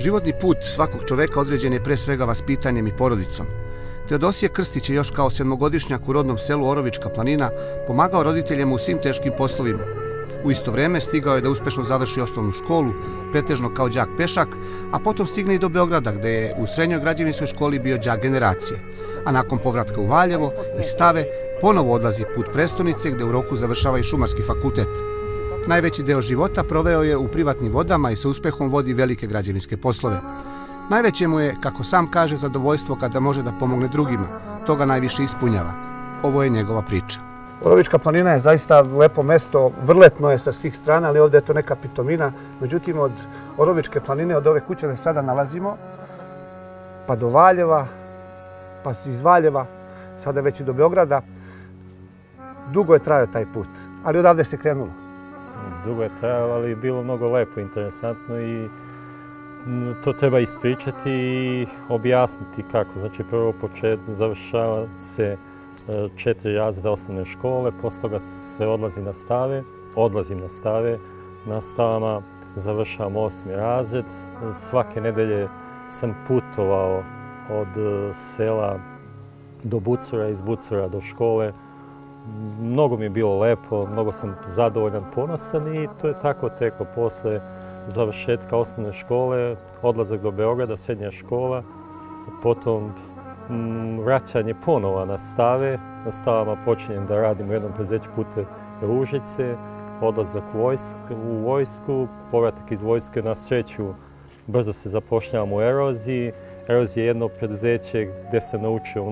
Životni put svakog čoveka određen je pre svega vaspitanjem i porodicom. Teodosije Krstić je još kao 7-godišnjak u rodnom selu Orovička planina pomagao roditeljima u svim teškim poslovima. U isto vreme stigao je da uspešno završi osnovnu školu, pretežno kao đak pešak, a potom stigne i do Beograda gde je u srednjoj građevinskoj školi bio đak generacije. A nakon povratka u Valjevo i Stave ponovo odlazi put prestonice gde u roku završava i šumarski fakultet. Najveći deo života proveo je u privatnim vodama i sa uspehom vodi velike građevinske poslove. Najveće mu je, kako sam kaže, zadovoljstvo kada može da pomogne drugima. To ga najviše ispunjava. Ovo je njegova priča. Orovička planina je zaista lepo mesto, vrletno je sa svih strana, ali ovdje je to neka pitomina. Međutim, od Orovičke planine, od ove kuće gdje sada nalazimo, pa do Valjeva, pa iz Valjeva, sada već i do Beograda, dugo je trajao taj put, ali odavde se krenulo. Dugo je trajalo, ali je bilo mnogo lepo, interesantno i to treba ispričati i objasniti kako. Znači, prvo završava se 4 razreda osnovne škole, posle toga se odlazim na stave, na stavama završavam 8. razred. Svake nedelje sam putovao od sela do Bucura, iz Bucura do škole. Mnogo mi je bilo lepo, mnogo sam zadovoljan, ponosan i to je tako teklo. Posle završetka osnovne škole, odlazak do Beograda, srednja škola, potom vraćanje ponova na stave. Na stavama počinjem da radim u jednom preduzeću Puteve Užice, odlazak u vojsku, povratak iz vojske. Na sreću brzo se zapošljavam u Eroziji. Erozija je jedno preduzeće gde sam naučio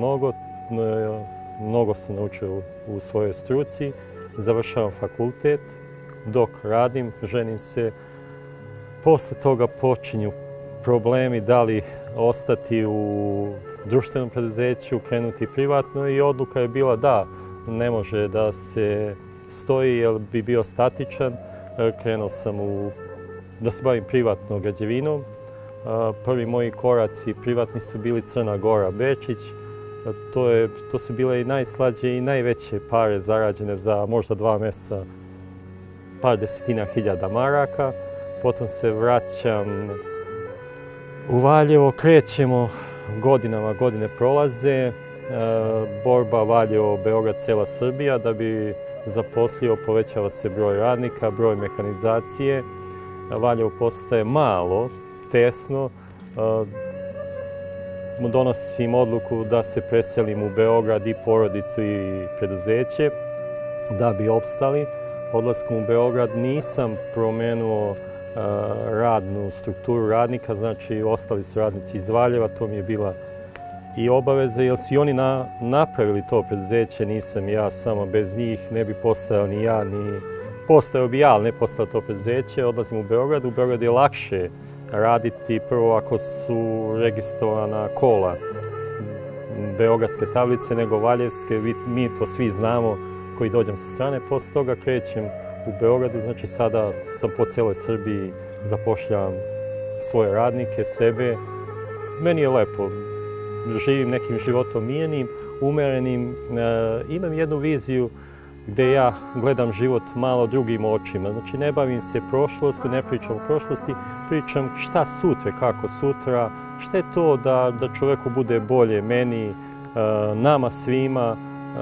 mnogo sam naučio u svojoj struci. Završavam fakultet, dok radim, ženim se. Posle toga počinju problemi da li ostati u društvenom preduzeću, krenuti privatno i odluka je bila da ne može da se stoji jer bi bio statičan. Krenuo sam da se bavim privatno građevinom. Prvi moji koraci privatni su bili Crna Gora, Bečić. To su bile i najslađe i najveće pare zarađene za možda 2 mjeseca, par desetina hiljada maraka. Potom se vraćam u Valjevo, krećemo godine prolaze, borba Valjevo, Beograd, cela Srbija, da bi zaposlio, povećava se broj radnika, broj mehanizacije. Valjevo postaje malo, tesno. Donosim odluku da se preselim u Beograd i porodicu i preduzeće da bi opstali. Odlaskom u Beograd nisam promenuo radnu strukturu radnika, znači ostali su radnici iz Valjeva, to mi je bila i obaveza, jer su i oni napravili to preduzeće, nisam ja samo, bez njih ne bi postojao ni ja, ni postojao bi ja, ali ne postojao to preduzeće. Odlazim u Beograd, u Beogradu je lakše raditi, prvo ako su registrovana kola beogradske tablice nego valjevske, mi to svi znamo koji dođem sa strane. Posle toga krećem u Beogradu, znači sada sam po celoj Srbiji, zapošljavam svoje radnike, sebe. Meni je lepo, živim nekim životom mirnim, umerenim, imam jednu viziju gde ja gledam život malo drugim očima. Znači ne bavim se prošlosti, ne pričam o prošlosti, pričam šta sutra, kako sutra, šta je to da čoveku bude bolje, meni, nama svima.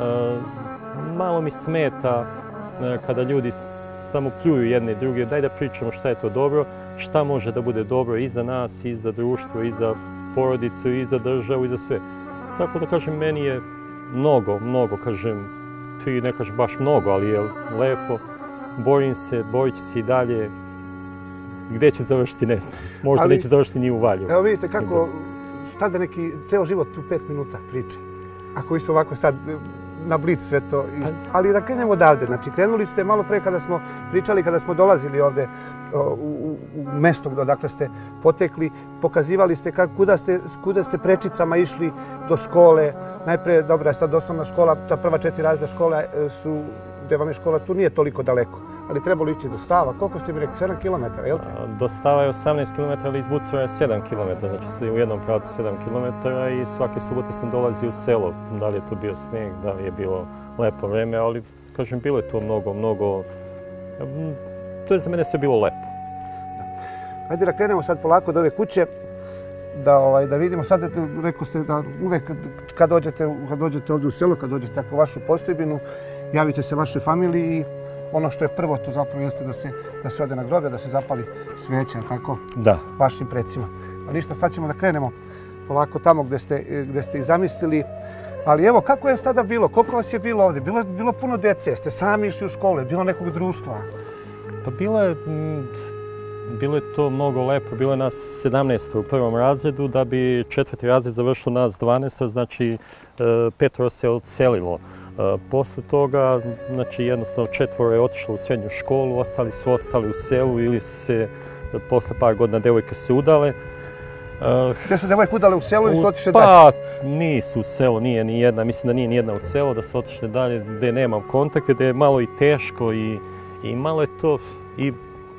Malo mi smeta kada ljudi samo pljuju jedne i druge, daj da pričamo šta je to dobro, šta može da bude dobro i za nas, i za društvo, i za porodicu, i za državu, i za sve. Tako da kažem, meni je mnogo, kažem, ti ne kažeš baš mnogo, ali je lepo, borim se, borit ću se i dalje. Gde ću završiti, ne znam. Možda neću završiti ni u Valjevu. Evo vidite kako stade neki ceo život u 5 minuta priče. Ako vi su ovako sad na blic sve to. Ali da krenemo odavde. Znači, krenuli ste malo pre kada smo pričali, kada smo dolazili ovde u mesto odakle ste potekli, pokazivali ste kuda ste prečicama išli do škole. Najpre, dobra, sad osnovna škola, ta prva 4 razreda škola su, gde vam je škola, tu nije toliko daleko. Ali trebalo ići do Stava. Koliko ste mi rekli? 7 km, je li te? Do Stava je 18 km, ali iz Bucura je 7 km. Znači u jednom pravcu 7 km i svake subote sam dolazio u selo. Da li je tu bio sneg, da li je bilo lepo vreme, ali kažem, bilo je to mnogo. To je za mene sve bilo lepo. Ajde da krenemo sad polako od ove kuće, da vidimo. Sad rekao ste da uvek kad dođete ovdje u selo, kad dođete tako u vašu postojbinu, javite se vašoj familiji i ono što je prvo to zapravo jeste da se ode na groblje, da se zapali sveća, tako? Da. Vašim precima. Pa ništa, sad ćemo da krenemo polako tamo gdje ste ih zamislili. Ali evo, kako je tada bilo? Koliko vas je bilo ovdje? Bilo puno djece? Ste sami išli u školu? Je bilo nekog društva? Pa bilo je to mnogo lepo. Bilo je nas 17 u prvom razredu, da bi četvrti razred završilo nas 12, znači 5 se odselilo. Posle toga, znači jednostavno 4 je otišlo u srednju školu, ostali su ostali u selu ili su se posle par godina devojke se udale. Gdje su devojke udale u selu ili su otišle dalje? Pa nisu u selu, nije ni jedna, mislim da nije ni jedna u selu, da su otišle dalje gdje nemam kontakte, gdje je malo i teško i malo je to i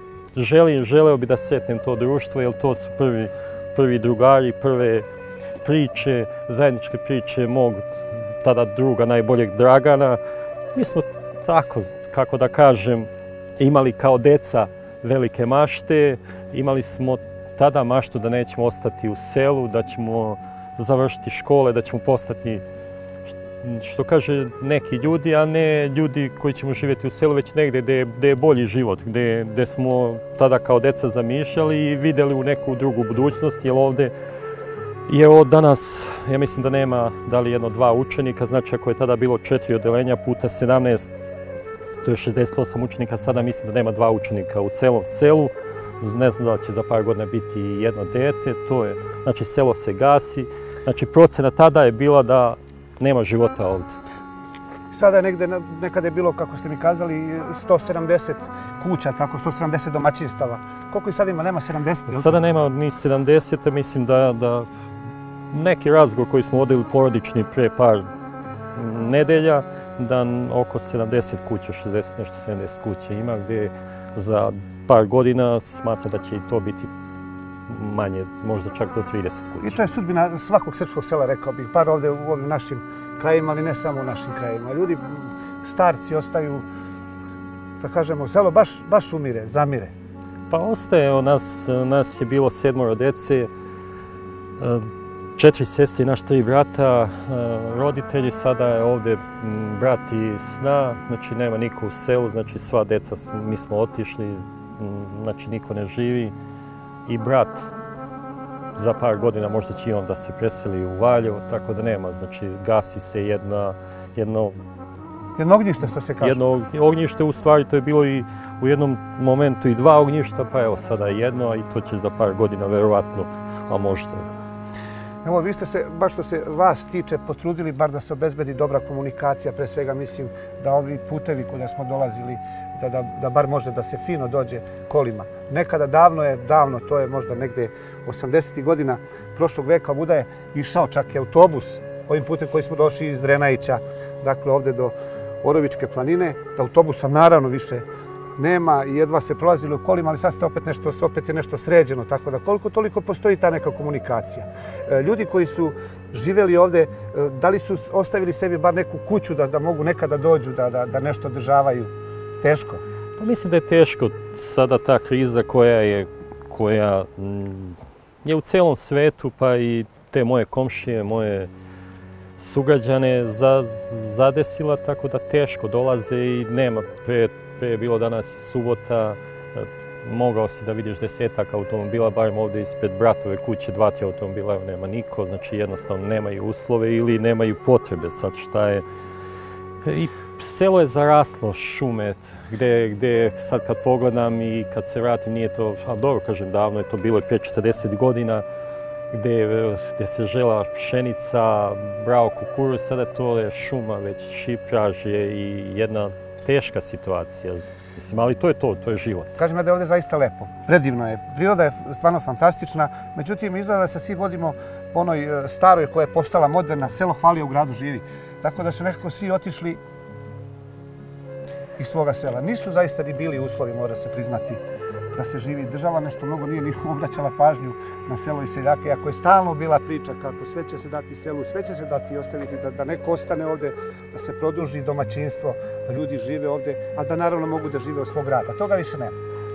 želeo bi da sretnem to društvo, jer to su prvi drugari, prve priče, zajedničke priče mog tada druga najboljeg Dragana. Mi smo tako, kako da kažem, imali kao deca velike mašte, imali smo tada maštu da nećemo ostati u selu, da ćemo završiti škole, da ćemo postati, što kaže, neki ljudi, a ne ljudi koji ćemo živjeti u selu, već negdje gdje je bolji život, gdje smo tada kao deca zamišljali i vidjeli u neku drugu budućnost, jer ovdje je od danas, ja mislim da nema da li 1-2 učenika, znači ako je tada bilo 4 odeljenja puta 17, to je 68 učenika, sada mislim da nema 2 učenika u celom selu. Ne znam da li će za par godina biti jedno dete, to je, znači selo se gasi, znači procena tada je bila da nema života ovdje. Sada je nekada je bilo, kako ste mi kazali, 170 kuća, tako 170 domaćinstava. Koliko i sad ima? Nema 70? Sada nema ni 70, mislim da neki razgovor koji smo vodili porodični pre par nedelja, da oko 70 kuća, 60 nešto 70 kuća ima, gdje za par godina smatra da će i to biti manje, možda čak do 30 kuća. I to je sudbina svakog srpskog sela, rekao bih, par ovdje u ovim našim krajima, ali ne samo u našim krajima. Ljudi, starci ostaju, da kažemo, selo baš umire, zamire. Pa ostaje, nas je bilo 7 dece, 4 sestre i naš 3 brata, roditelji, sada je ovdje brat i sna, znači nema niko u selu, znači sva deca, mi smo otišli, znači niko ne živi i brat za par godina možda će i on da se preseli u Valjevo, tako da nema, znači gasi se jedno ognjište, što se kaže. Jedno ognjište, u stvari to je bilo i u jednom momentu i 2 ognjišta, pa evo sada jedno, a i to će za par godina verovatno, a možda. Evo, vi ste se, baš što se vas tiče, potrudili bar da se obezbedi dobra komunikacija, pre svega mislim da ovi putevi kuda smo dolazili, da bar može da se fino dođe kolima. Nekada davno, to je možda negde 80. godina prošlog veka, ovuda je išao čak i autobus ovim putem koji smo došli iz Drenajića, dakle ovdje do Orovičke planine. Autobusa naravno više nema i jedva se prolazili u kolima, ali sad opet je nešto sređeno, tako da koliko toliko postoji ta neka komunikacija. Ljudi koji su živjeli ovdje, da li su ostavili sebi bar neku kuću da mogu nekada dođu, da nešto održavaju? Teško? Pa mislim da je teško. Sada ta kriza koja je u celom svetu, pa i te moje komšije, moje sugrađane zadesila, tako da teško dolaze i nema. Pre je bilo danas i subota, mogao si da vidiš 10-ak automobila, barem ovdje ispred bratove kuće 2-3 automobila, evo nema niko, znači jednostavno nemaju uslove ili nemaju potrebe. Sad šta je... I selo je zaraslo šume, gdje sad kad pogledam i kad se vratim nije to, ali dobro kažem, davno je to bilo prije 40 godina, gdje se žela pšenica, brao kukuruz, sada to je šuma, već šipraž je i jedna teška situacija. Mislim, ali to je to, to je život. Kažem da je ovdje zaista lepo, predivno je, priroda je stvarno fantastična, međutim izgleda da se svi vodimo po onoj staroj koja je postala moderna, selo hvali, u gradu živi. Tako da su nekako svi otišli iz svoga sela. Nisu zaista ni bili uslovi, mora se priznati, da se živi. Država nešto mnogo nije ni obraćala pažnju na selo i seljake. Ako je stalno bila priča kako sve će se dati selu, sve će se dati i ostaviti, da neko ostane ovdje, da se produži domaćinstvo, da ljudi žive ovdje, a da naravno mogu da žive od svog rada. Toga više nema.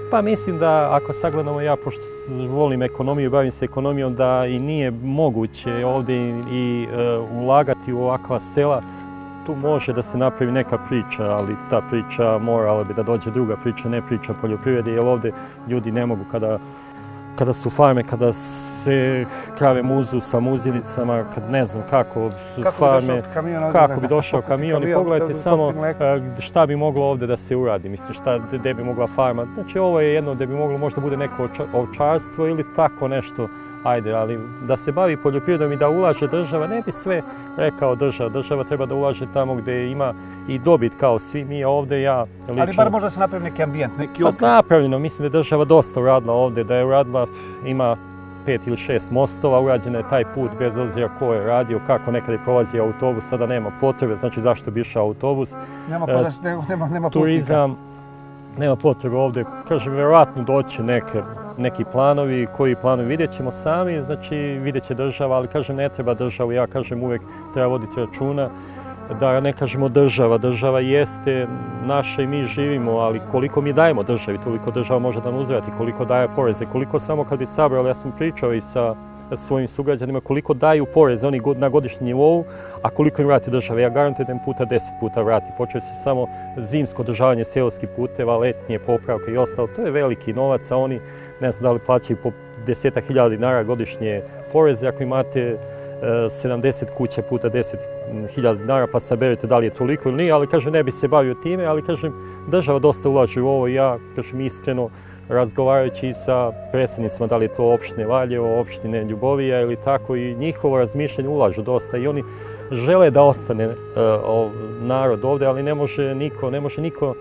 Pa mislim da ako sagledamo, ja pošto volim ekonomiju, bavim se ekonomijom, da i nije moguće ovdje i ulagati u ovakva sela. Tu može da se napravi neka priča, ali ta priča morala bi da dođe druga priča, ne priča o poljoprivredi, jer ovdje ljudi ne mogu kada su farme, kada se krave muzu sa muzilicama, kad ne znam kako farme, kako bi došao kamion i pogledajte samo šta bi moglo ovdje da se uradi, mislim gdje bi mogla farma. Znači ovo je jedno gdje bi moglo možda bude neko ovčarstvo ili tako nešto, ajde, ali da se bavi poljoprivredom i da ulaže država, ne bi sve rekao država. Država treba da ulaže tamo gdje ima i dobit kao svi mi ovdje, ja lično. Ali bar možda se napravi neki ambijent, neki okvir. Pa napravljeno, mislim da je država dosta uradila ovdje, da je uradila, ima 5 ili 6 mostova, urađen je taj put bez obzira ko je radio, kako nekada je prolazio autobus, sada nema potrebe, znači zašto bi išao autobus. Nema turizam, nema potrebe ovdje, kažem, vjerojatno doći neki planovi, koji planovi vidjet ćemo sami, znači vidjet će država, ali kažem ne treba državu, ja kažem uvijek treba voditi računa da ne kažemo država jeste naša i mi živimo, ali koliko mi dajemo državi, toliko država može da nam uzvrati, koliko daje poreze, koliko samo kad bi sabrali, ja sam pričao i sa svojim sugrađanima, koliko daju poreze oni na godišnjem nivou, a koliko im vrati država. Ja garantujem da im puta 10 puta vrati. Počeo se samo zimsko održavanje seoskih puteva, letnje popravke i ostalo. To je veliki novac, a oni ne znam da li plaćaju po 10.000 dinara godišnje poreze. Ako imate 70 kuća puta 10.000 dinara pa saberete da li je toliko ili nije, ali kažem ne bi se bavio time, ali kažem država dosta ulaže u ovo i ja kažem iskreno razgovarajući sa predsjednicima, da li je to opštine Valjevo, opštine Ljubovija ili tako, i njihovo razmišljanje ulažu dosta i oni žele da ostane narod ovdje, ali ne može niko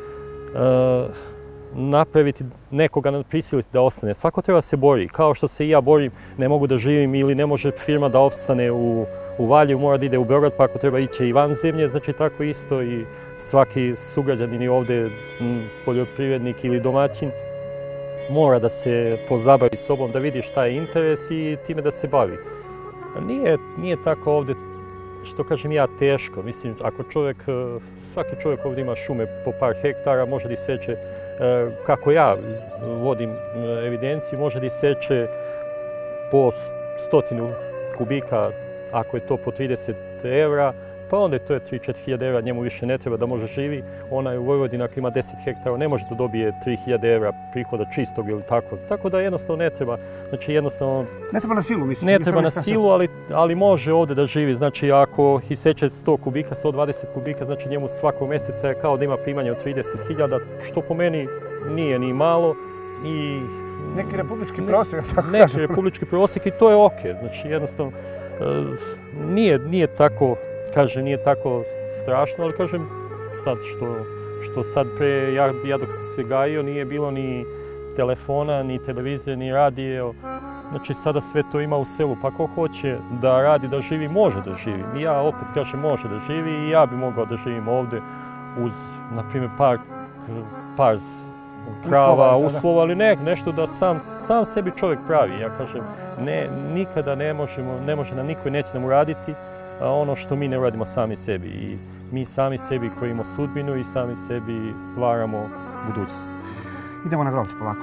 napraviti, nekoga prisiliti da ostane. Svako treba se bori. Kao što se i ja borim, ne mogu da živim ili ne može firma da opstane u Valjevu, mora da ide u Beograd, pa ako treba ići i van zemlje, znači tako isto i svaki sugrađanin i ovdje poljoprivrednik ili domaćin mora da se pozabavi sobom, da vidi šta je interes i time da se bavi. Nije tako ovdje, što kažem ja, teško. Mislim, ako svaki čovjek ovdje ima šume po par hektara, može da iseče, kako ja vodim evidenciju, može da iseče po 100 kubika, ako je to po 30 evra, pa onda to je 3-4 evra, njemu više ne treba da može živi. Onaj u Vojvodini ako ima 10 hektara ne može da dobije 3.000 evra prihoda čistog ili tako. Tako da jednostavno ne treba, znači jednostavno... Ne treba na silu, mislim. Ne treba na silu, ali može ovdje da živi. Znači ako iseče 100 kubika, 120 kubika, znači njemu svakog mjeseca je kao da ima primanje od 30.000, što po meni nije ni malo i... Neki republički prosjek, tako kažem. Neki republički prosjek i to je okej. Znači jednostavno nije tako... Kažem, nije tako strašno, ali kažem, sad što sad pre, ja dok sam se gajio, nije bilo ni telefona, ni televizije, ni radio. Znači, sada sve to ima u selu, pa ko hoće da radi, da živi, može da živi. I ja opet kažem, može da živi i ja bi mogao da živim ovdje uz, na primjer, par krava, uslova, ali nešto da sam sebi čovjek pravi. Ja kažem, nikada ne može nam niko i neće nam uraditi ono što mi ne radimo sami sebi. I mi sami sebi krojimo sudbinu i sami sebi stvaramo budućnost. Idemo na groblje polako.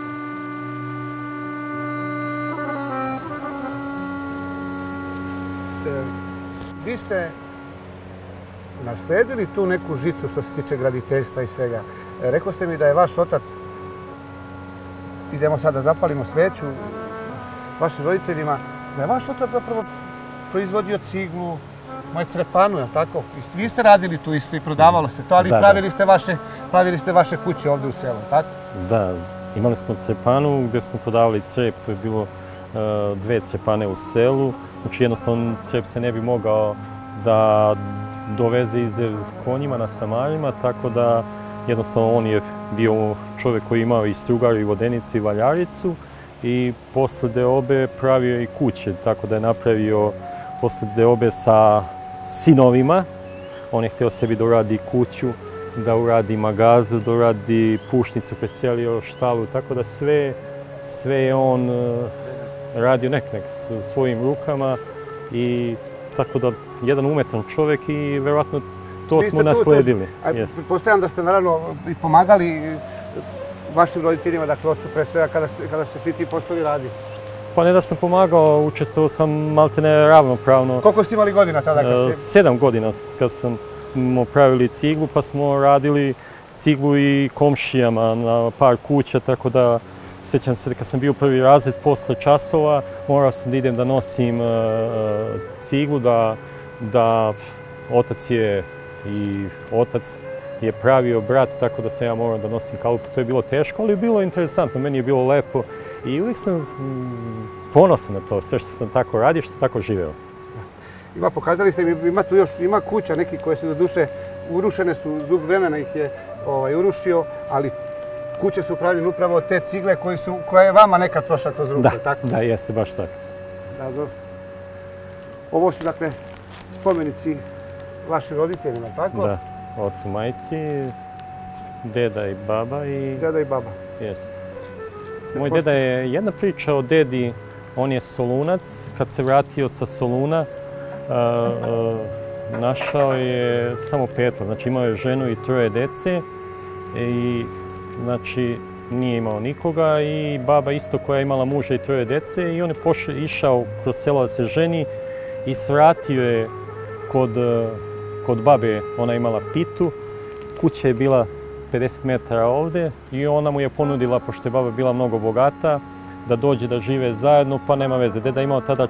Vi ste nasledili tu neku žicu što se tiče graditeljstva i svega. Rekao ste mi da je vaš otac, idemo sad da zapalimo sveću vašim roditeljima, da je vaš otac zapravo proizvodio ciglu, moje crepanu, je li tako? Vi ste radili tu isto i prodavalo se to, ali pravili ste vaše kuće ovdje u selu, tako? Da, imali smo crepanu gdje smo prodavali crep, to je bilo 2 crepane u selu. Znači jednostavno crep se ne bi mogao da doveze iz konjima na samarima, tako da jednostavno on je bio čovjek koji imao i strugaru, i vodenicu, i valjaricu. I posle deobe pravio i kuće, tako da je napravio posle deobe sa sinovima. On je htio sebi da uradi kuću, da uradi magazu, da uradi pušnicu, preselio štalu, tako da sve je on radio nek svojim rukama i tako da jedan umetan čovjek i vjerojatno to smo nasledili. Pretpostavljam da ste naravno i pomagali vašim roditeljima, dakle ocu pre svega, kada se svi ti poslovi radi? Pa ne da sam pomagao, učestvovao sam maltene ravnopravno. Koliko ste imali godina tada kad ste? 7 godina kad smo pravili ciglu, pa smo radili ciglu i komšijama na par kuća, tako da sjećam se da kad sam bio prvi razred posle časova, morao sam da idem da nosim ciglu, da otac je pravio brat, tako da sam ja morao da nosim kalupu. To je bilo teško, ali je bilo interesantno, meni je bilo lepo i uvijek sam ponosan na to, sve što sam tako radio, što sam tako živeo. Pokazali ste mi, ima kuća neki koje su do duše urušene, zub vremena ih je urušio, ali kuće su upravljene upravo od te cigle koja je vama nekad prošla kroz ruke, tako? Da, jeste, baš tako. Ovo su, dakle, spomenici vašim roditeljima, tako? Da, ocu, majci, deda i baba i... Deda i baba. Jeste. Moj deda je jedna priča o dedi, on je Solunac, kad se vratio sa Soluna, našao je samo petlo, znači imao je ženu i 3 dece i znači nije imao nikoga i baba isto koja je imala muža i 3 dece i on je išao kroz selo da se ženi i svratio je kod babe, ona je imala pitu, kuća je bila 50 metara ovdje i ona mu je ponudila, pošto je baba bila mnogo bogata, da dođe da žive zajedno, pa nema veze. Deda je imao tada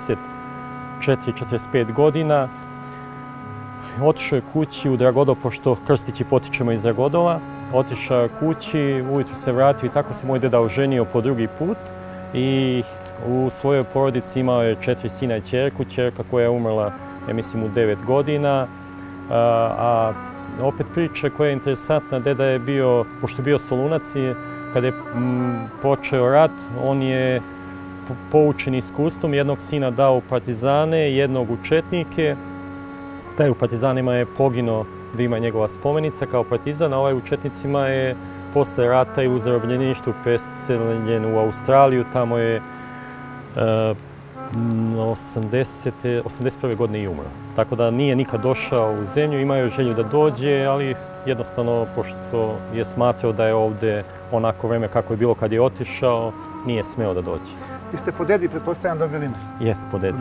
44-45 godina. Otišao je kući u Dragodol, pošto krstići potičemo iz Dragodola. Otišao je kući, ujutru se vratio i tako se moj deda oženio po drugi put. I u svojoj porodici imao je 4 sina i ćerku. Ćerka koja je umrla, ja mislim, u 9 godina. A opet priča koja je interesantna, deda je bio, pošto je bio Solunac, kada je počeo rat, on je poučen iskustvom, jednog sina dao u partizane, jednog u četnike. Taj u partizanima je poginuo da ima njegova spomenica kao partizan, a ovaj u četnicima je posle rata i u zarobljeništvu preseljen u Australiju. Tamo je 81. godine i umro. Tako da nije nikad došao u zemlju, imao je želju da dođe, ali jednostavno, pošto je smatrao da je ovdje onako vreme kako je bilo kad je otišao, nije smeo da dođe. Vi ste po dedi, pretpostavljam, dobili ime? Jeste, po dedi.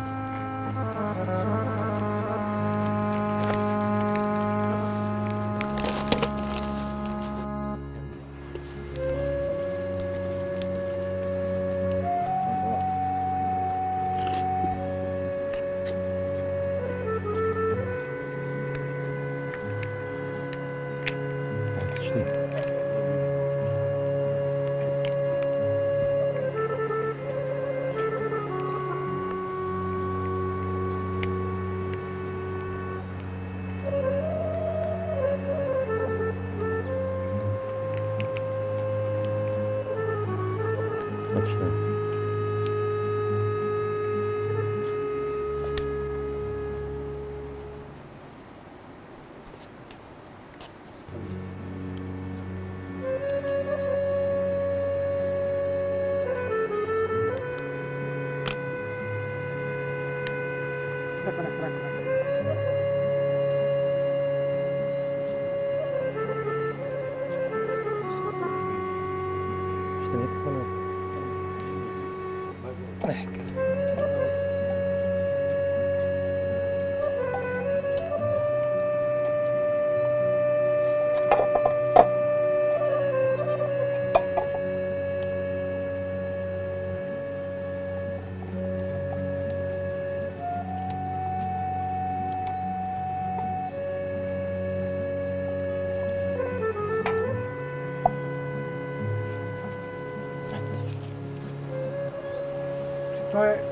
To je...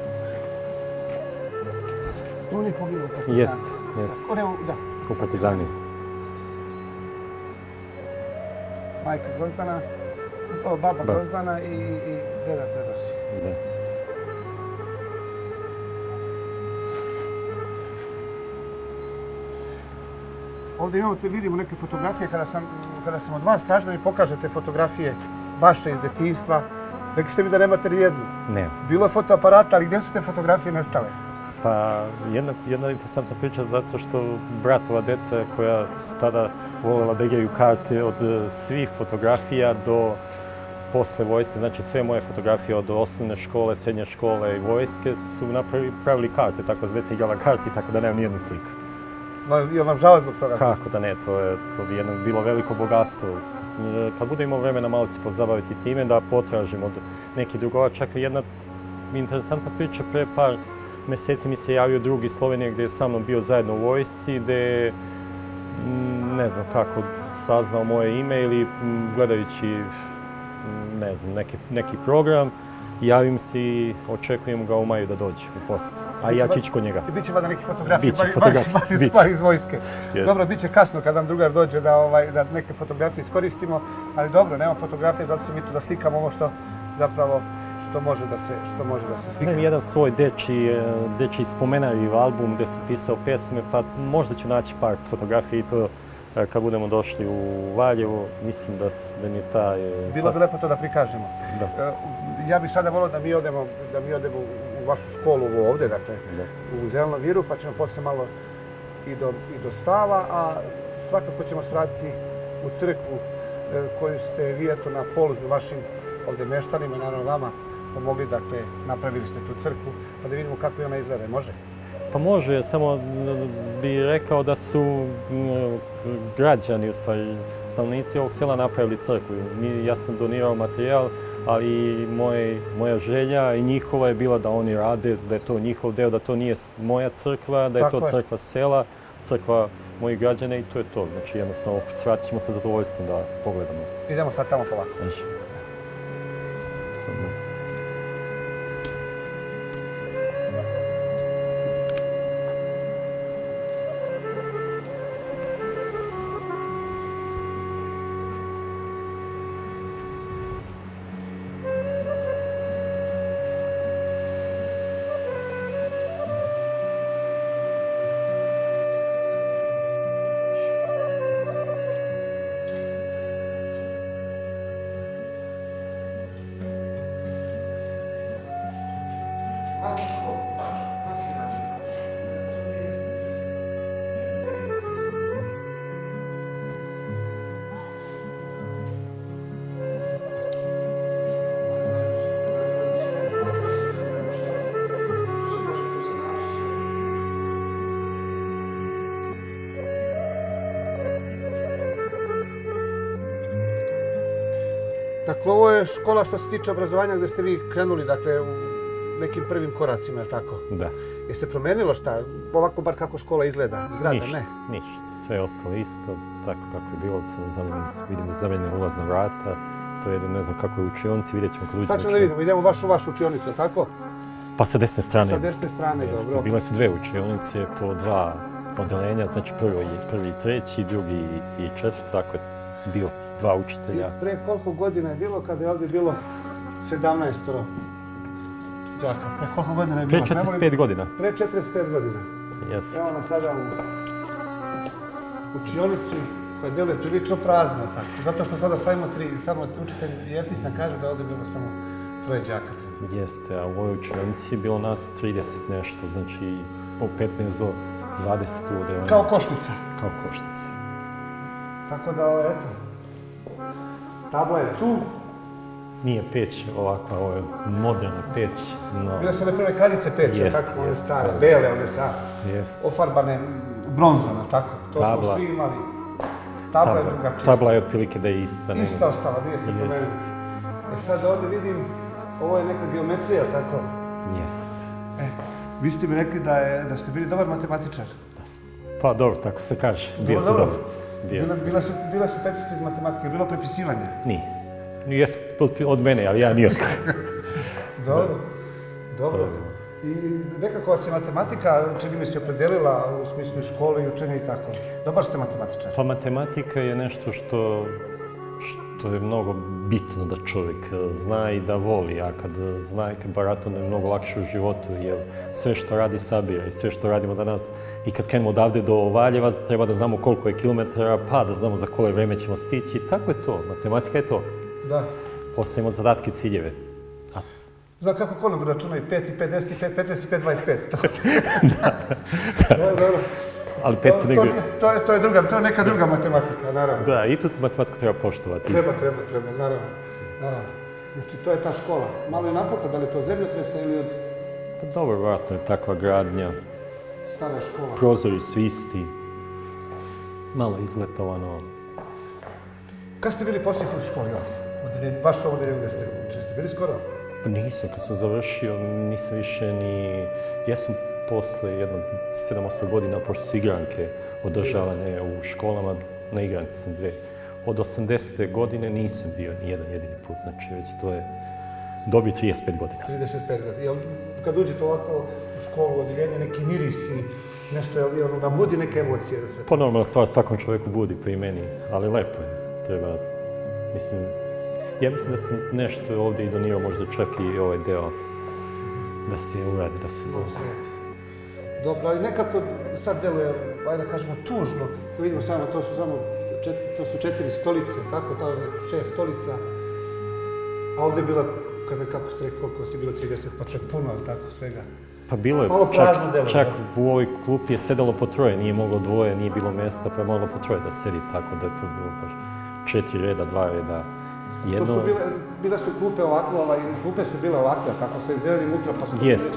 On je poginuo u partizani. Jest. Da. U partizani. Majka Grozdana, baba Grozdana i deda Teodosi. Da. Ovdje imamo, vidimo neke fotografije, kada sam od vas tražio da mi pokažete fotografije vaše iz detinjstva. Rekli ste mi da nemate ni jednu. Ne. Bilo je fotoaparata, ali gdje su te fotografije nestale? Pa jedna interesantna priča zato što bratova deca koja su tada voljela da igraju karte od svih fotografija do posle vojske, znači sve moje fotografije od osnovne škole, srednje škole i vojske su pravili karte, tako da deca igrala karti, tako da nemam nijednu sliku. Je vam žao zbog toga? Kako da ne, to bi jedno bilo veliko bogatstvo. Kad budem imao vremena malo se pozabaviti time, da potražim od nekih drugova, čak i jedna interesantna priča, pre par meseci mi se javio drug iz Slovenije gdje je sa mnom bio zajedno u vojsci, gdje je, ne znam kako, saznao moje ime ili gledajući, ne znam, neki program, javim se i očekujem ga u maju da dođe u posetu. A ja ću ići kod njega. I bit će vada neki fotografije, bar iz vojske. Dobro, bit će kasno kad nam drugar dođe da neke fotografije iskoristimo, ali dobro, nema fotografije, zato smo mi tu da slikamo ovo što zapravo što može da se slika. Imam jedan svoj dečiji spomenarjev album gdje sam pisao pesme, pa možda ću naći par fotografija i to kad budemo došli u Valjevo, mislim da mi je ta... Bilo bi lepo to da prikažemo. Ja bih sada volio da mi odemo u vašu školu ovdje, dakle, u Zelenom Viru, pa ćemo poslije malo i do stava, a svakako ćemo se vratiti u crkvu koju ste vi eto na položu vašim ovdje meštanima, naravno vama pomogli, dakle, napravili ste tu crkvu, pa da vidimo kako ona izgleda. Može? Pa može, samo bih rekao da su građani, u stvari, stanovnici ovog sela napravili crkvu. Ja sam donirao materijal, ali moja želja i njihova je bila da oni rade, da je to njihov deo, da to nije moja crkva, da je to crkva sela, crkva mojih građana i to je to. Znači, jednostavno, svratit ćemo sa zadovoljstvom da pogledamo. Idemo sad tamo polako. Dakle, ovo je škola što se tiče obrazovanja gdje ste vi krenuli, dakle, u nekim prvim koracima, je li tako? Da. Je se promenilo šta? Ovako bar kako škola izgleda? Zgrada, ne? Ništa. Sve je ostalo isto, tako kako je bilo. Vidim zamenjena ulazna vrata. To je, ne znam kako je u učionici, vidjet ćemo kad uđemo. Sad ćemo da vidimo, idemo baš u vašu učionicu, je tako? Pa sa desne strane. Sa desne strane, dobro. Bile su dve učionice po dva odeljenja, znači prvi i treći, drugi i četvrti, tako je bilo. Dva učitelja. I pre koliko godina je bilo kada je ovdje bilo 17 đaka? Pre koliko godina je bilo? Pre 45 godina. Pre 45 godina. Jeste. Evo nas sada u učionici koja deluje prilično prazno. Zato što sada samo učitelj Jeftisan kaže da je ovdje bilo samo 3 đaka. Jeste, a u ovoj učionici je bilo nas 30 nešto, znači po 15 do 20 ovdje. Kao košnica? Kao košnica. Tako da, eto, tabla je tu. Nije peć ovakva, ovo je moderna peć. Bile su one prve kaljice peće, tako one stare, bele, one sa ofarbane bronzom, tako? To smo svi imali. Tabla je drugačija. Tabla je otprilike da je ista. Ista ostala, nije se promenila. E sad ovdje vidim, ovo je neka geometrija, tako? Jest. Vi ste mi rekli da ste bili dobar matematičar. Pa dobro, tako se kaže. Bio sam dobar. Bila su petice iz matematike, bilo prepisivanje? Nije. Jeste od mene, ali ja nije od kada. Dobro. I nekako vas je matematika, čini mi se, opredelila u smislu škole i učenja i tako. Dobar ste matematičar? Pa matematika je nešto što je mnogo bitno da čovjek zna i da voli, a kad zna i kad barata, onda je mnogo lakše u životu, jer sve što radi sabira i sve što radimo danas i kad krenemo odavde do Valjeva, treba da znamo koliko je kilometara, pa da znamo za koje vreme ćemo stići. Tako je to, matematika je to. Da. Postavimo zadatke, ciljeve. A Znam kako konobu računaju, 5 i 5, 10 i 5, 15 i 5, 25. Dobro. Ali 5 se negdje... To je neka druga matematika, naravno. Da, i tu matematiku treba poštovati. Treba, naravno. Znači, to je ta škola. Malo je napuka, da li je to zemljotresa ili od... Pa dobro, vjerojatno je takva gradnja. Stara škola. Prozori su isti. Malo izletovano. Kad ste bili posljednji put u školi ovdje? Baš ovo gdje ste učili? Ste bili skoro? Pa nisam, kad sam završio, nisam više ni... Ja sam posle jedno 7-8 godina, pošto su igranke održavane u školama, na igranci sam 2. Od 80. godine nisam bio ni jedan jedini put, znači već to je dobio 35 godina. 35 godina. Jel, kad uđete ovako u školu, odjeljenje, neki mirisi, nešto, jel vam budi neke emocije? Pa normalna stvar, svakom čovjeku budi, pa i meni, ali lepo je. Treba, mislim, ja mislim da sam nešto ovdje i donio, možda čak i ovaj deo da se uradi, da se dođe. Dobro, ali nekako sad deluje, ajde da kažemo, tužno. Vidimo samo, to su 4 stolice, tako, tamo 6 stolica. A ovdje je bila, kako ste rekli, koliko si bilo 30, pa to je puno, ali tako svega. Pa bilo je, čak u ovoj klupi je sedalo po troje, nije moglo dvoje, nije bilo mjesta, pa je moglo po troje da sedi, tako da je to bilo baš 4 reda, 2 reda. To su bile su klupe ovako, klupe su bile ovakve, tako sa zelenim ultra, pa su to jest.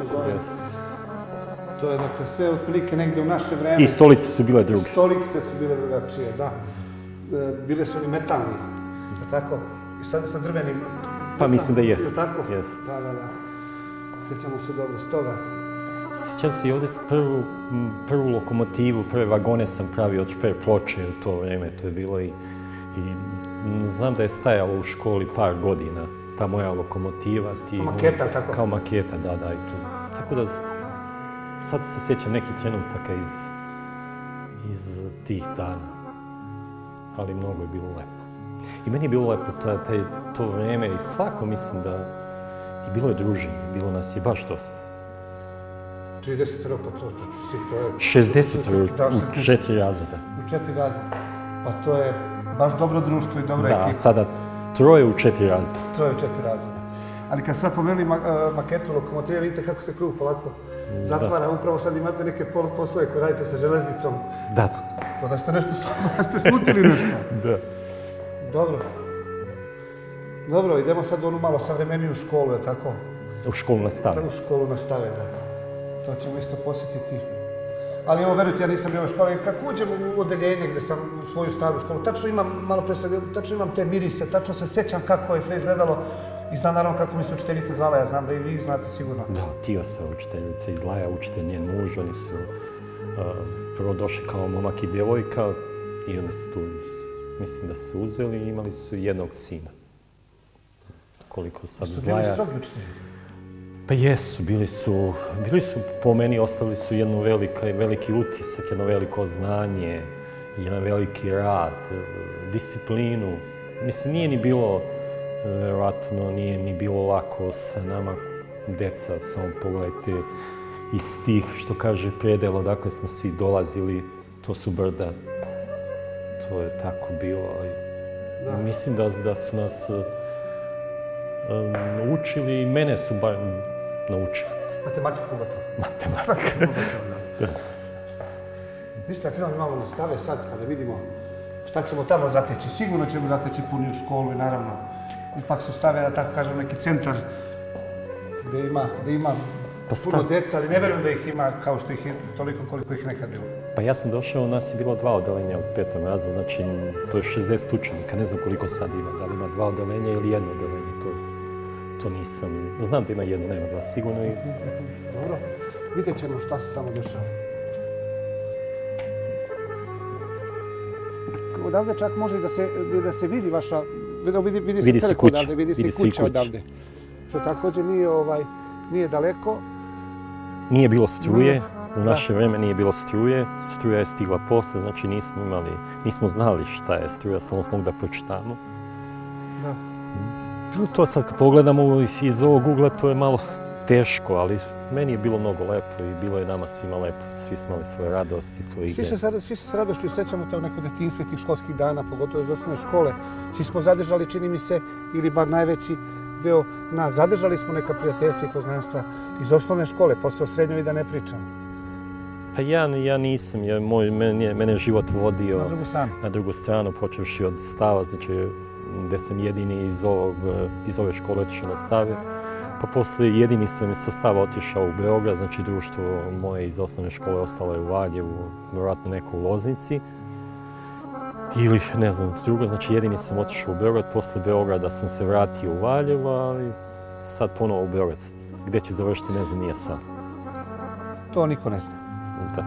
To je dakle sve otprilike negdje u naše vreme. I stolice su bile druge. Stolice su bile drugačije, da. Bile su oni metalni, tako? I sad sa drvenim... Pa mislim da jest. Da. Sjećamo se dobro s toga. Sjećam se i ovdje s prvu lokomotivu, prve vagone sam pravio od šper ploče u to vrijeme. To je bilo i znam da je stajalo u školi par godina ta moja lokomotiva. Kao maketa, tako? Kao maketa, da. Tako da sad se sjećam nekih trenutaka iz tih dana. Ali mnogo je bilo lepo. I meni je bilo lepo to vrijeme i svako mislim da i bilo je druženje, bilo nas je baš dosta. 30 pa to je... 60 u 4 razreda. U 4 razreda. Pa to je baš dobro društvo i dobra ekipa. Da, sada 3 u 4 razreda. 3 u 4 razreda. Ali kad sad pomenuli maketu lokomotive, vidite kako se krug polako zatvara. Upravo sad imate neke poslove koje radite sa železnicom. Da. Kao da ste nešto slutili nešto. Da. Dobro, idemo sad u onu malo savremeniju školu, je tako? U školu nastave. U školu nastave, da. To ćemo isto posjetiti. Ali evo, verujte, ja nisam bio u školi. Kako uđem u odeljenje gdje sam u svoju staru školu, tačno imam te mirise, tačno se sjećam kako je sve izgledalo i znam naravno kako mi se učiteljica zvala, ja znam da i vi znate sigurno. Da, Tiosa učiteljica iz Laja, učitelj njen muž, oni su prvo došli kao momak i djevojka i onda su tu, mislim da su uzeli i imali su jednog sina. Koliko sad su bili strogi učitelji? Pa jesu, bili su po meni, ostavili su jednu veliki utisak, jedno veliko znanje, jedan veliki rad, disciplinu. Mislim, nije ni bilo, vjerojatno, nije ni bilo lako sa nama, djeca, samo pogledajte, iz tih, što kaže, predela, odakle smo svi dolazili, to su brda, to je tako bilo. Mislim da su nas naučili i mene su bar naučili. Matematiku pogotovo. Matematika. Da. Ništa, krenemo malo nastave sad pa da vidimo šta ćemo tamo zateći. Sigurno ćemo zateći puniju školu i naravno ipak su stave, da tako kažem, neki centar gdje ima puno djeca, ali ne vjerujem da ih ima kao što ih je toliko koliko ih nekad bilo. Pa ja sam došao, nas je bilo 2 odelenja u 5. razredu, znači to je 60 učenika, ne znam koliko sad ima, da li ima 2 odelenja ili 1 odelenje, to nisam, znam da ima 1, nema 2 sigurno. Dobro, vidjet ćemo šta se tamo dešava. Odavde čak može da se vidi vaša, vidi se crkva odavde, vidi se i kuća odavde. Što također nije daleko. Nije bilo struje, u naše vrijeme nije bilo struje. Struja je stigla posle, znači nismo znali šta je struja, samo smo mogli da pročitamo. To sad kad pogledamo iz ovog ugla, to je malo teško, ali meni je bilo mnogo lepo i bilo je nama svima lepo. Svi smo imali svoje radosti, svoje igre. Svi se s radošću sjećamo te neko detinjstvo tih školskih dana, pogotovo iz osnovne škole. Svi smo zadržali, čini mi se, ili bar najveći deo nas. Zadržali smo neka prijateljstva i poznanstva iz osnovne škole, posle o srednjoj i da ne pričam. Pa ja nisam, mene život vodio na drugu stranu, počevši od stava, znači gdje sam jedini iz ove škole otišao na stave. Pa poslije jedini sam sa stava otišao u Beograd, znači društvo moje iz osnovne škole ostalo je u Valjevu, vjerojatno neko u Loznici. Ili ne znam drugo, znači jedini sam otišao u Beograd, poslije Beograda sam se vratio u Valjevo, ali sad ponovo u Beograd. Gdje ću završiti, ne znam, nije sad. To niko ne zna. Da.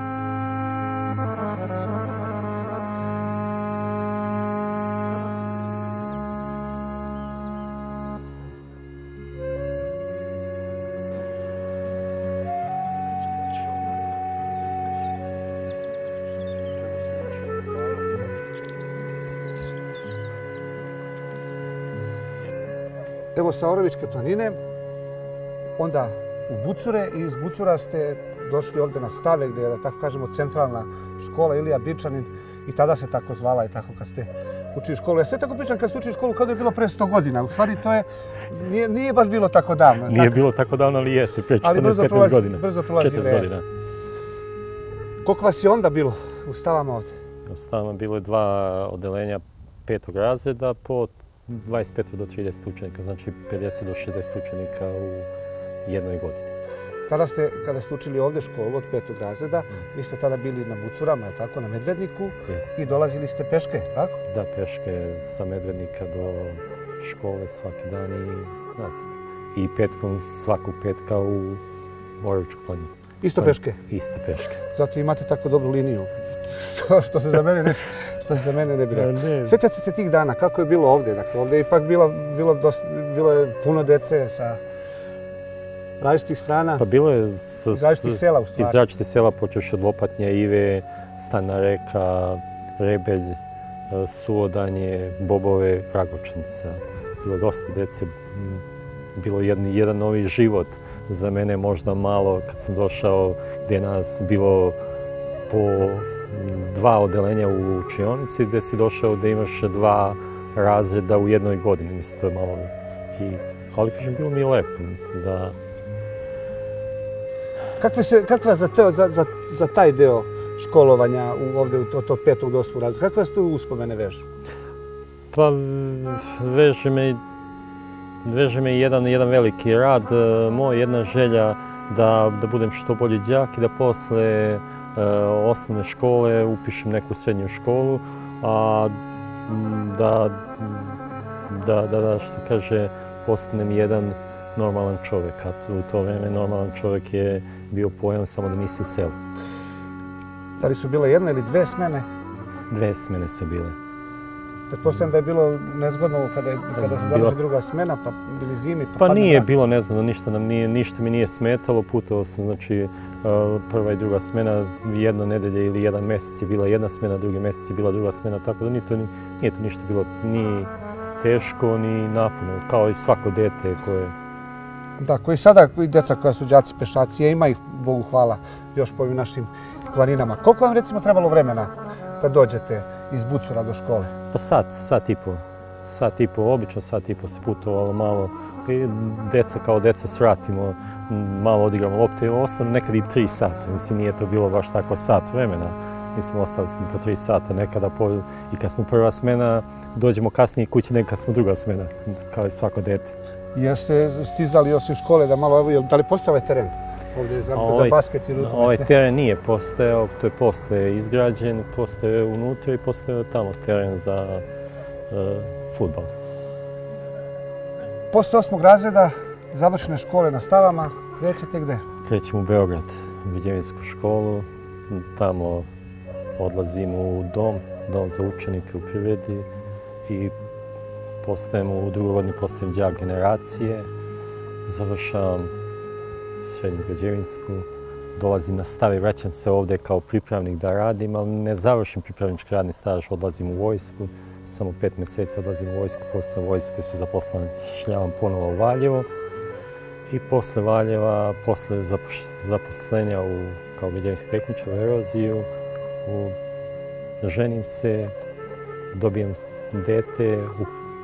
Evo sa Orovičke planine, onda u Bucure i iz Bucura ste došli ovdje na Stave gdje je, da tako kažemo, centralna škola Ilija Bičanin i tada se tako zvala i tako kad ste učili školu. Ja sve tako pričam kad ste učili školu kao da je bilo pre 100 godina. U stvari to je, nije baš bilo tako davno. Nije bilo tako davno, ali jeste, pre 14-15 godina. Brzo prolazi vreme. Koliko vas je onda bilo u Stavama ovdje? U Stavama bilo je 2 odelenja 5. razreda po 25 do 30 učenika, znači 50 do 60 učenika u jednoj godini. Tada ste, kada ste učili ovdje školu od 5. razreda, vi ste tada bili na Bucurama, tako, na Medvedniku i dolazili ste peške, tako? Da, peške sa Medvednika do škole svaki dan i nazad. I petkom, svakog petka u Orovičku planinu. Isto peške? Isto peške. Zato imate tako dobru liniju, što se za mene ne bi rekao. Sjećate se tih dana, kako je bilo ovdje? Dakle, ovdje je ipak bilo je puno dece sa različitih strana, pa bilo je iz različitih sela u stvari. Iz različitih sela, počeš od Lopatnja, Ive, Stana Reka, Rebelj, Suodanje, Bobove, Ragočnica. Bilo dosta dece, bilo jedan novi život. Za mene možda malo, kad sam došao gdje nas bilo po 2 odelenja u učionici, gdje si došao da imaš 2 razreda u jednoj godini. Mislim, to je malo... Ali kažem, bilo mi je lepo, mislim da... Kakva za taj deo školovanja ovdje od 5. do 8. razreda, kakve vas tu uspomene vežu? Pa veže me jedan veliki rad, moja jedna želja da budem što bolji đak i da posle osnovne škole upišem neku srednju školu, a da što kaže, postanem jedan normalan čovjek. A u to vrijeme normalan čovjek je bio pojam samo da nisi u selu. Da li su bile 1 ili 2 smene? 2 smene su bile. Pretpostavljam da je bilo nezgodno kada se završi druga smena, pa bili zimi, pa nije bilo nezgodno, ništa mi nije smetalo. Putovao sam, znači, prva i druga smena, jedna nedelja ili jedan mjesec je bila jedna smena, drugi mjesec je bila druga smena, tako da nije to ništa bilo ni teško, ni napuno, kao i svako dete koje... Da, koji sada, djeca koja su đaci pešaci, ima ih, Bogu hvala, još po ovim našim planinama. Koliko vam recimo trebalo vremena da dođete iz Bucura do škole? Pa sat i po. Sat i po, obično sat i po se putovalo malo. I deca svratimo, malo odigramo lopte i ostane nekad i 3 sata. Mislim, nije to bilo baš tako sat vremena. Mislim, ostali smo po 3 sata nekada i kad smo prva smena, dođemo kasnije kući nego kad smo druga smena, kao i svako dete. Jeste stizali osim škole da malo, da li postoje ovaj teren ovdje za basket i rukomet? Ovaj teren nije postojao, to je posle izgrađen, postoje unutra i postoje tamo teren za fudbal. Posle 8. razreda, završene škole na Stavama, krećete gde? Krećemo u Beograd, u građevinsku školu, tamo odlazimo u dom za učenike u Privredi i u drugoj godini postajem đak generacije, završavam srednju građevinsku, dolazim na Stave, vraćam se ovdje kao pripravnik da radim, ali ne završim pripravnički radni staž, odlazim u vojsku, samo 5 mjeseci odlazim u vojsku, posle vojske se zapošljavam ponovo u Valjevo i posle Valjeva, posle zaposlenja kao građevinski tehničar u eroziju, ženim se, dobijem dete,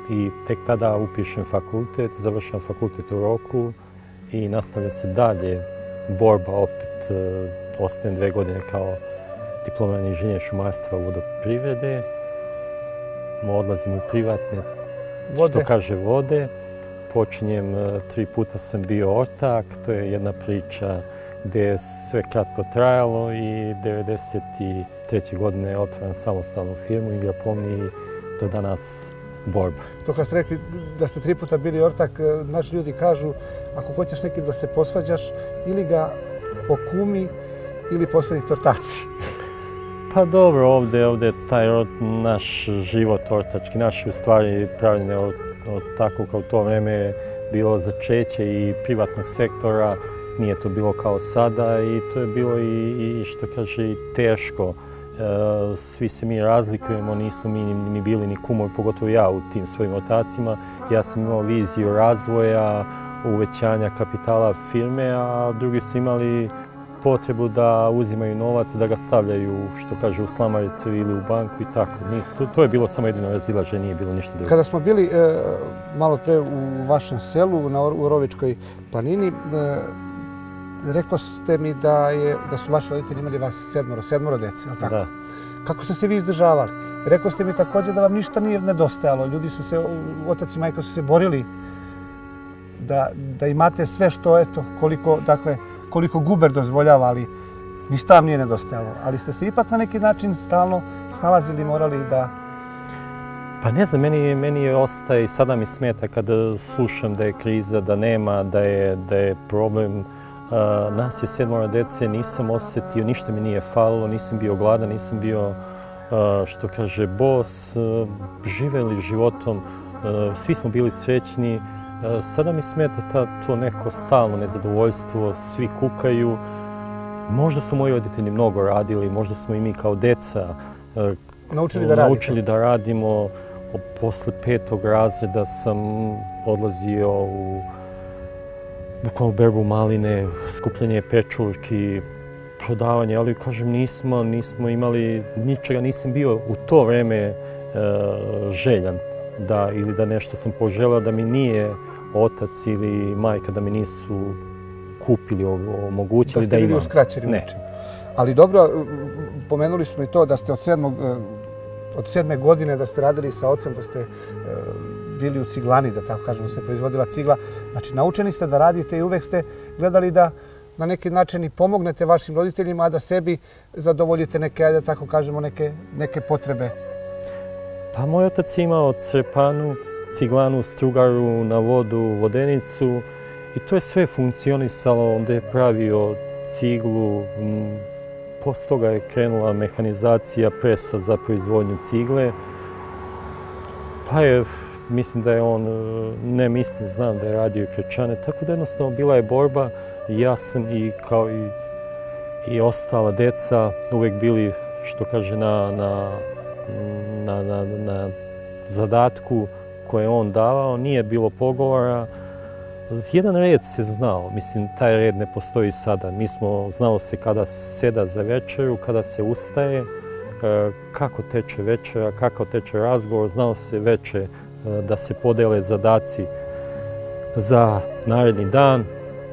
i tek tada upišem fakultet, završam fakultet u roku i nastavlja se dalje borba opet. Ostajem 2 godine kao diplomirani inženjer šumarstva u vodoprivrede. Odlazim u privatne, što kaže, vode. Počinjem, 3 puta sam bio ortak, to je jedna priča gdje je sve kratko trajalo i 1993. godine otvaram samostalnu firmu Igra pomni i do danas borba. To kad ste rekli da ste 3 puta bili ortak, naši ljudi kažu ako hoćeš nekim da se posvađaš ili ga okumi ili postani ortaci. Pa dobro, ovdje taj naš život ortački, naš u stvari pravljenje od tako kao to vreme je bilo začeće i privatnog sektora, nije to bilo kao sada i to je bilo i što kaže i teško. Svi se mi razlikujemo, nismo mi bili ni kumovi, pogotovo ja u tim svojim ortacima. Ja sam imao viziju razvoja, uvećanja kapitala firme, a drugi su imali potrebu da uzimaju novac, da ga stavljaju, što kaže, u slamaricu ili u banku i tako. To je bilo samo jedino razilaženje, nije bilo ništa drugo. Kada smo bili malo pre u vašem selu, u Orovičkoj planini, rekao ste mi da su vaši roditelji imali vas 7 djece, je li tako? Da. Kako ste se vi izdržavali? Rekao ste mi također da vam ništa nije nedostajalo. Ljudi su se, otac i majka su se borili da imate sve što, eto, koliko guber dozvoljava, ali ništa vam nije nedostajalo. Ali ste se ipak na neki način stalno snalazili, morali da... Pa ne znam, meni ostaje i sada mi smeta kada slušam da je kriza, da nema, da je problem. Nas je 7 djece, nisam osjetio, ništa mi nije falilo, nisam bio gladan, nisam bio, što kaže, bos. Živeli životom, svi smo bili srećni. Sada mi smeta to neko stalno nezadovoljstvo, svi kukaju. Možda su moji roditelji mnogo radili, možda smo i mi kao deca naučili da radimo. Posle 5. razreda sam odlazio u bukvalno berbu maline, skupljanje pečurki, prodavanje, ali kažem nismo imali ničega, nisam bio u to vreme željan ili da nešto sam poželao, da mi nije otac ili majka, da mi nisu kupili, omogućili da imam. Da ste bili uskraćeni u nečem. Ali dobro, pomenuli smo i to da ste od 7. godine da ste radili sa ocem, da ste bili u ciglani, da tako kažemo, se proizvodila cigla. Znači, naučeni ste da radite i uvek ste gledali da na neki način i pomognete vašim roditeljima, a da sebi zadovoljite neke, da tako kažemo, neke potrebe. Pa moj otac je imao crpanu, ciglanu, strugaru, na vodu, vodenicu i to je sve funkcionisalo. Onda je pravio ciglu, posle toga je krenula mehanizacija presa za proizvodnju cigle. Pa mislim da je on, znam da je radio i krečane, tako da jednostavno bila je borba. Ja sam i kao i ostala deca uvek bili, što kaže, na zadatku koje je on davao, nije bilo pogovora. Jedan red se znao, mislim, taj red ne postoji sada. Znalo se kada seda za večeru, kada se ustaje, kako teče večera, kako teče razgovor, znalo se veče da se podele zadaci za naredni dan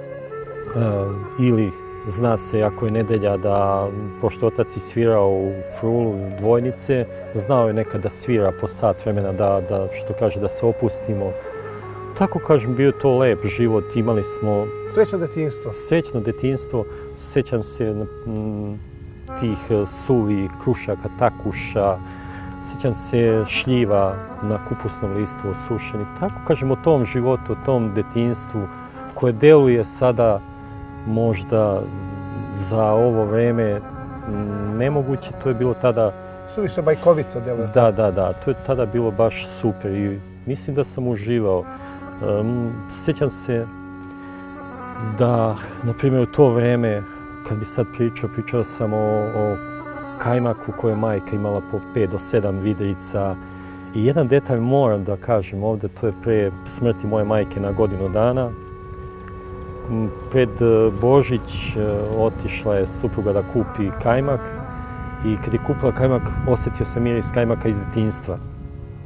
ili zna se ako je nedelja da, pošto otac je svirao u frulu dvojnice, znao je nekad da svira po sat vremena, da što kaže, da se opustimo. Tako kažem, bio to lep život, imali smo... Srećno detinjstvo. Srećno detinjstvo. Sjećam se tih suvi, krušaka, takuša, sjećam se šljiva na kupusnom listu osušeni. Tako kažem, o tom životu, o tom detinjstvu koje deluje sada možda za ovo vreme nemoguće, to je bilo tada... Suviše bajkovito deluje. Da, to je tada bilo baš super i mislim da sam uživao. Sjećam se da, na primjer, u to vreme, kad bi sad pričao sam o kajmaku koje je majka imala po 5 do 7 vidrica. I jedan detalj moram da kažem ovdje, to je pre smrti moje majke na godinu dana. Pred Božić otišla je supruga da kupi kajmak i kad je kupila kajmak, osjetio sam miris kajmaka iz detinjstva.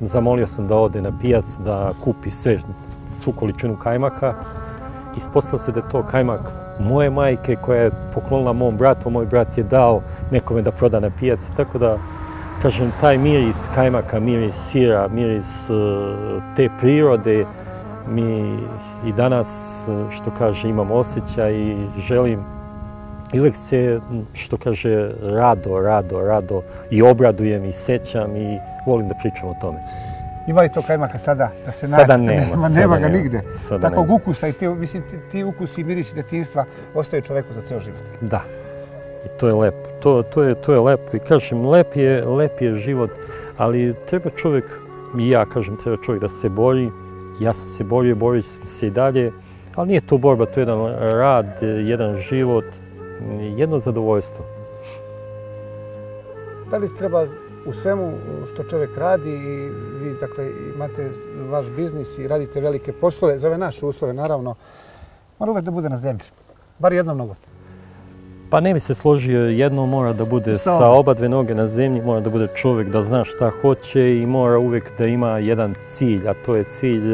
zamolio sam da ode na pijac, da kupi svu količinu kajmaka. Ispostavilo se da je to kajmak moje majke koja je poklonila mom bratu, moj brat je dao nekome da proda na pijaci, tako da, kažem, taj miris kajmaka, miris sira, miris te prirode, mi i danas, što kaže, imam osjećaj i želim i uvijek se, što kaže, rado i obradujem i sećam i volim da pričam o tome. Ima li to kajmaka sada da se sada nađete? Nema ga nigde. Takvog ukusa i ti ukusi i mirisi detinjstva ostaju čoveku za ceo život. Da, i to je lepo. To je lepo i kažem, lep je život, ali treba čovjek, i ja kažem, treba čovjek da se bori. Ja sam se borio, borit ću se i dalje, ali nije to borba, to je jedan rad, jedan život, jedno zadovoljstvo. Da li treba u svemu što čovjek radi i vi, dakle, imate vaš biznis i radite velike poslove, za ove naše uslove, naravno, mora uvek da bude na zemlji, bar jednom nogom? Pa ne bi se složio, jedno mora da bude sa oba dve noge na zemlji, mora da bude čovjek da zna šta hoće i mora uvijek da ima jedan cilj, a to je cilj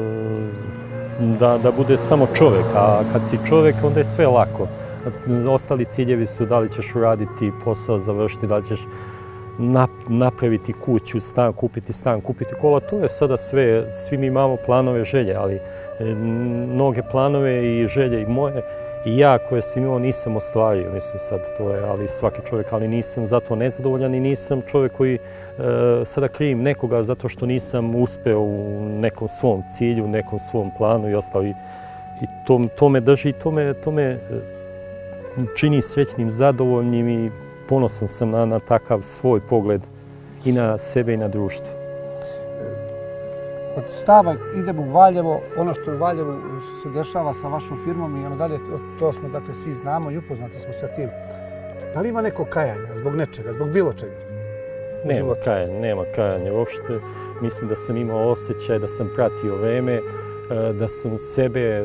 da bude samo čovjek, a kad si čovjek onda je sve lako. Ostali ciljevi su da li ćeš uraditi posao, završiti, da li ćeš napraviti kuću, stan, kupiti kola, to je sada sve, svi mi imamo planove, želje, ali mnoge planove i želje i moje i ja koje sam imao nisam ostvario, mislim sad to je, ali svaki čovjek, ali nisam zato nezadovoljan i nisam čovjek koji sada krivim nekoga zato što nisam uspeo u nekom svom cilju, nekom svom planu i ostalo i to me drži, to me čini srećnim, zadovoljnim i ponosan sam na takav svoj pogled i na sebe i na društvo. Od stava idemo u Valjevo, ono što u Valjevu se dešava sa vašom firmom i ono dalje, to smo, dakle, svi znamo i upoznati smo sa tim. Da li ima neko kajanja zbog nečega, zbog bilo čega? Nema kajanja uopšte. Mislim da sam imao osjećaj, da sam pratio vreme, da sam sebe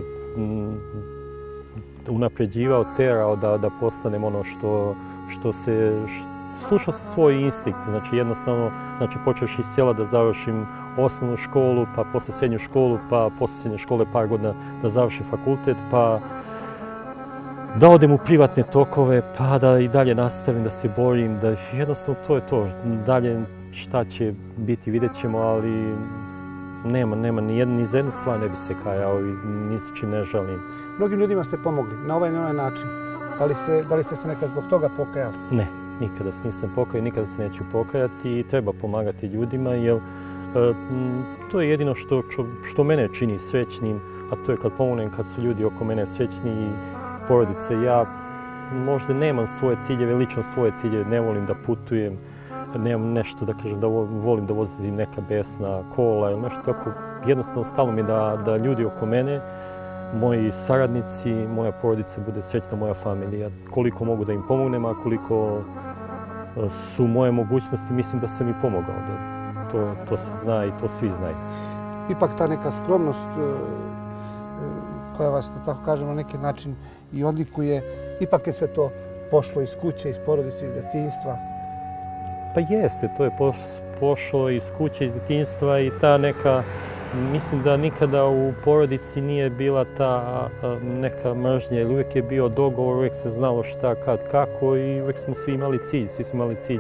unapređivao, terao da postanem ono što se... Slušao sam svoj instinkt, znači jednostavno, počevši iz sela da završim osnovnu školu, pa posle srednju školu, pa posle srednje škole par godina da završim fakultet, pa da odem u privatne tokove, pa da i dalje nastavim da se borim, da jednostavno to je to. Dalje šta će biti vidjet ćemo, ali nema ni za jednu stvar ne bi se kajao i ni za čim ne žalim. Mnogim ljudima ste pomogli, na ovaj način. Da li ste se nekad zbog toga pokajali? Ne, nikada se nisam pokajao, nikada se neću pokajati i treba pomagati ljudima, jer to je jedino što mene čini srećnim, a to je kad pomognem, kad su ljudi oko mene srećni i porodice. Ja možda nemam svoje ciljeve, lično svoje ciljeve, ne volim da putujem, nemam nešto da kažem da volim da vozim neka besna kola ili nešto tako. Jednostavno stalo mi je da ljudi oko mene, moji saradnici, moja porodica bude srećna, moja familija. Koliko mogu da im pomognem, a koliko su moje mogućnosti, mislim da sam i pomogao. To se zna i to svi znaju. Ipak ta neka skromnost koja vas, da tako kažem, na neki način i odlikuje, ipak je sve to pošlo iz kuće, iz porodice, iz detinjstva. Pa jeste, to je pošlo iz kuće, iz detinjstva i ta neka, mislim da nikada u porodici nije bila ta neka mržnja, jer uvijek je bio dogovor, uvijek se znalo šta, kad, kako i uvijek smo svi imali cilj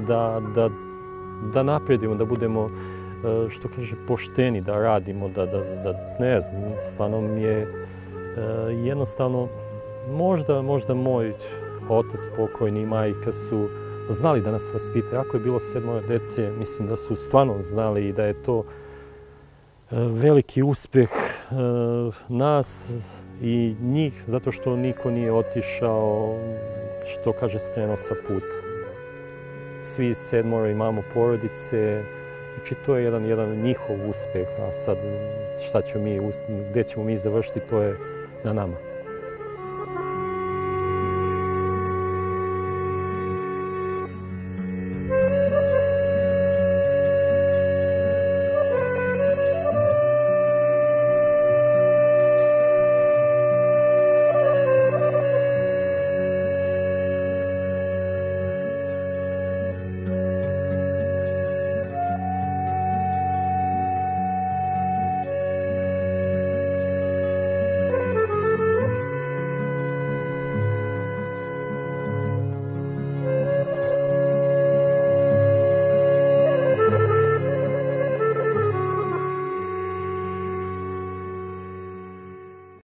da napredimo, da budemo, što kaže, pošteni, da radimo, da ne znam, stvarno mi je jednostavno, možda moj otac pokojni i majka su znali da nas vaspitaju. Ako je bilo 7 dece, mislim da su stvarno znali i da je to veliki uspjeh nas i njih, zato što niko nije otišao, što kaže, skrenuo sa puta. Svi 7 imamo porodice, znači to je jedan njihov uspjeh, a sad šta ćemo mi, gdje ćemo mi završiti, to je na nama.